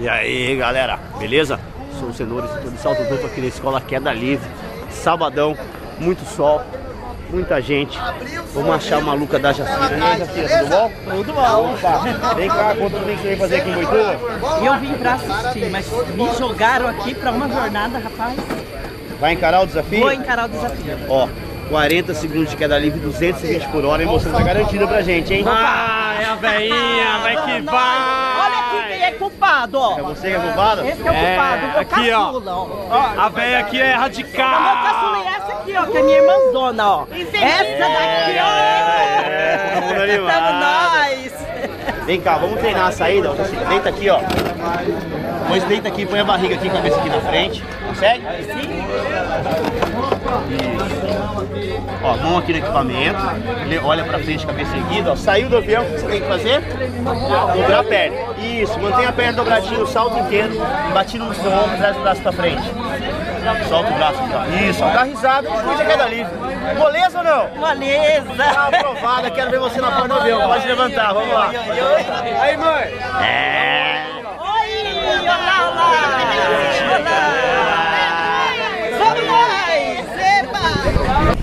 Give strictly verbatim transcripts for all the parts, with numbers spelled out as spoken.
E aí, galera, beleza? Sou o Cenoura, instrutor de salto duplo aqui na Escola Queda Livre. Sabadão, muito sol, muita gente. Vamos achar a maluca da Jacira. E aí, Jacira, tudo bom? Tudo bom. Opa, vem cá, conta o que você veio fazer aqui em Boituva? Eu vim pra assistir, mas me jogaram aqui pra uma jornada, rapaz. Vai encarar o desafio? Vou encarar o desafio. Ó, quarenta segundos de queda livre, duzentos e vinte por hora, e você tá garantida pra gente, hein? Ah, é a veinha, vai que vai! Olha aqui quem é culpado, ó. É você que é culpado? Esse que é o É, culpado, o meu aqui, ó. caçula, ó. A veia aqui é O meu radical! caçula é essa aqui, ó, que é minha irmãzona, ó. Essa daqui, ó. É, todo mundo animado. Estamos nós. Vem cá, vamos treinar a saída, ó. Você deita aqui, ó. Depois deita aqui, põe a barriga aqui, cabeça aqui na frente. Consegue? Sim. Ó, mão aqui no equipamento, ele olha pra frente, cabeça erguida, ó. Saiu do avião, o que você tem que fazer? Dobrar a perna. Isso, mantenha a perna dobradinha o salto inteiro, batido no seu ombro, traz o braço pra frente. Solta o braço aqui, ó. Isso, ó, dá risada e curte a queda livre. Moleza ou não? Moleza. Tá aprovada, quero ver você na porta do avião. Pode levantar, vamos lá. Aí, mãe! É. Oi, olá, olá. Olá. Vamos nós. Epa.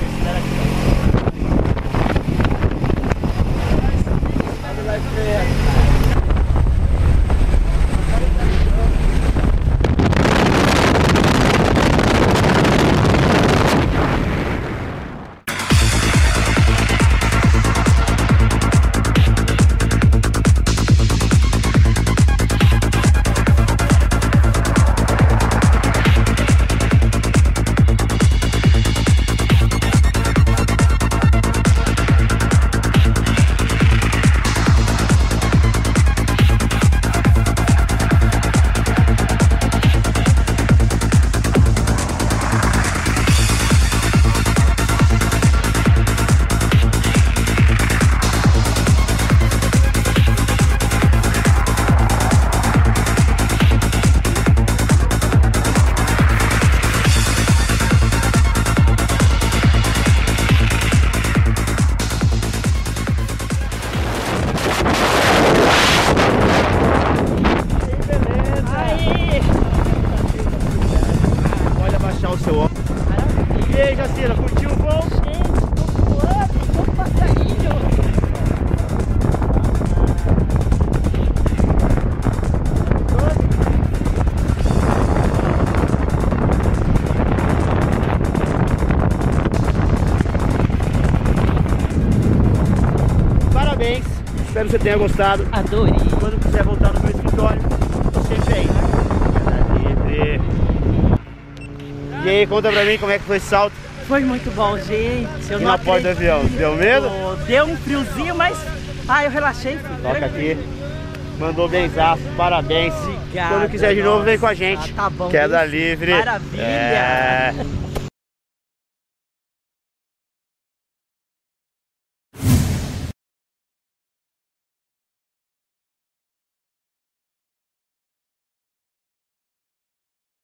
Pode abaixar o seu ombro. E aí, Jacira, curtiu o voo? Parabéns, espero que você tenha gostado. Adorei. Quando quiser voltar no meu escritório, você vem. Livre. E aí, conta pra mim como é que foi esse salto Foi muito bom, gente. Eu aqui não na porta do avião. Deu medo? acredito. Deu um friozinho, mas... Ah, eu relaxei. filho. Toca aqui. Mandou benzaço, parabéns. Obrigada, Quando quiser de novo, vem com a nossa. gente. Tá bom. Queda livre. Maravilha. É...